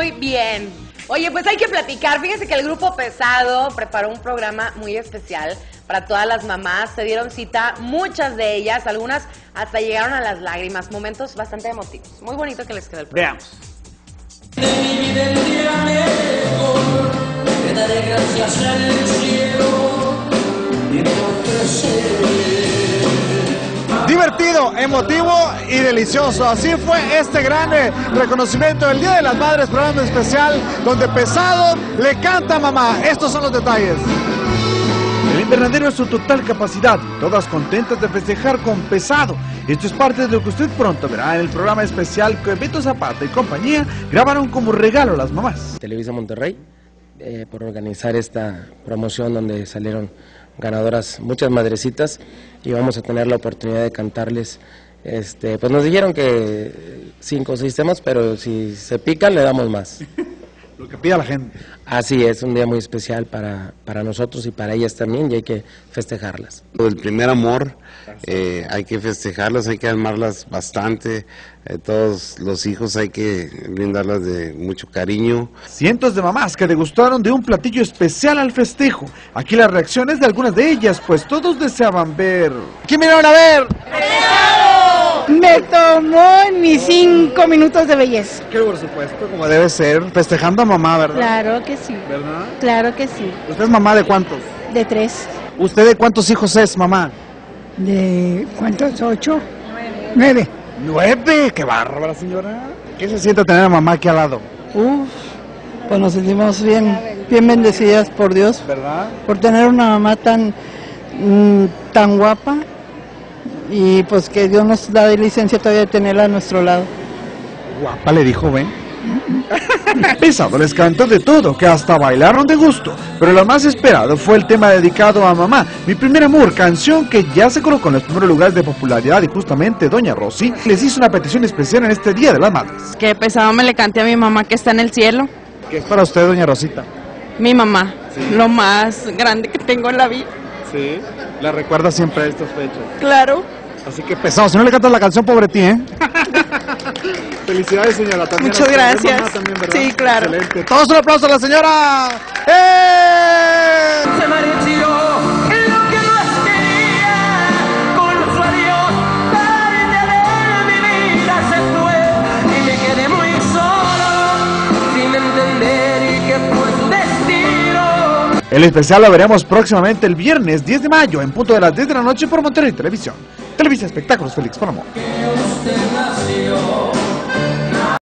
Muy bien. Oye, pues hay que platicar. Fíjense que el Grupo Pesado preparó un programa muy especial para todas las mamás. Se dieron cita, muchas de ellas, algunas hasta llegaron a las lágrimas. Momentos bastante emotivos. Muy bonito que les quedó el programa. Veamos. Divertido, emotivo y delicioso. Así fue este gran reconocimiento del Día de las Madres, programa especial donde Pesado le canta a mamá. Estos son los detalles. El invernadero es su total capacidad, todas contentas de festejar con Pesado. Esto es parte de lo que usted pronto verá en el programa especial que Beto Zapata y compañía grabaron como regalo a las mamás. Televisa Monterrey, por organizar esta promoción donde salieron ganadoras muchas madrecitas y vamos a tener la oportunidad de cantarles. Pues nos dijeron que 5 o 6 temas, pero si se pican le damos más. Lo que pida la gente. Así es, un día muy especial para nosotros y para ellas también, y hay que festejarlas. El primer amor, hay que festejarlas, hay que amarlas bastante, todos los hijos hay que brindarlas de mucho cariño. Cientos de mamás que degustaron de un platillo especial al festejo. Aquí las reacciones de algunas de ellas, pues todos deseaban ver... ¿Quién vinieron a ver? Me tomó mis 5 minutos de belleza. Que por supuesto, como debe ser, festejando a mamá, ¿verdad? Claro que sí. ¿Verdad? Claro que sí. ¿Usted es mamá de cuántos? De 3. ¿Usted de cuántos hijos es, mamá? ¿De cuántos? 8. 9. 9, qué bárbara, señora. ¿Qué se siente tener a mamá aquí al lado? Pues nos sentimos bien bendecidas por Dios, ¿Verdad? por tener una mamá tan guapa, y pues que Dios nos da licencia todavía de tenerla a nuestro lado. Guapa, le dijo, ven. Pesado les cantó de todo, que hasta bailaron de gusto, pero lo más esperado fue el tema dedicado a mamá, Mi Primer Amor, canción que ya se colocó en los primeros lugares de popularidad, y justamente doña Rosy les hizo una petición especial en este Día de las Madres. Que Pesado me le cante a mi mamá que está en el cielo. ¿Qué es para usted, doña Rosita? Mi mamá, Sí. lo más grande que tengo en la vida. Sí, la recuerda siempre a estas fechas. Claro. Así que Pesado, si no le cantas la canción, pobre ti, ¿eh? Felicidades, señora. También Muchas gracias. mamá también, ¿verdad? Sí, claro. Excelente. Todos un aplauso a la señora. ¡Eh! Se mereció lo que no quería, con su adiós, parte de mi vida se fue, y me quedé muy solo, sin entender que fue su destino. El especial lo veremos próximamente el viernes 10 de mayo, en punto de las 10 de la noche por Monterrey Televisión. Televisa Espectáculos, Félix Palomo.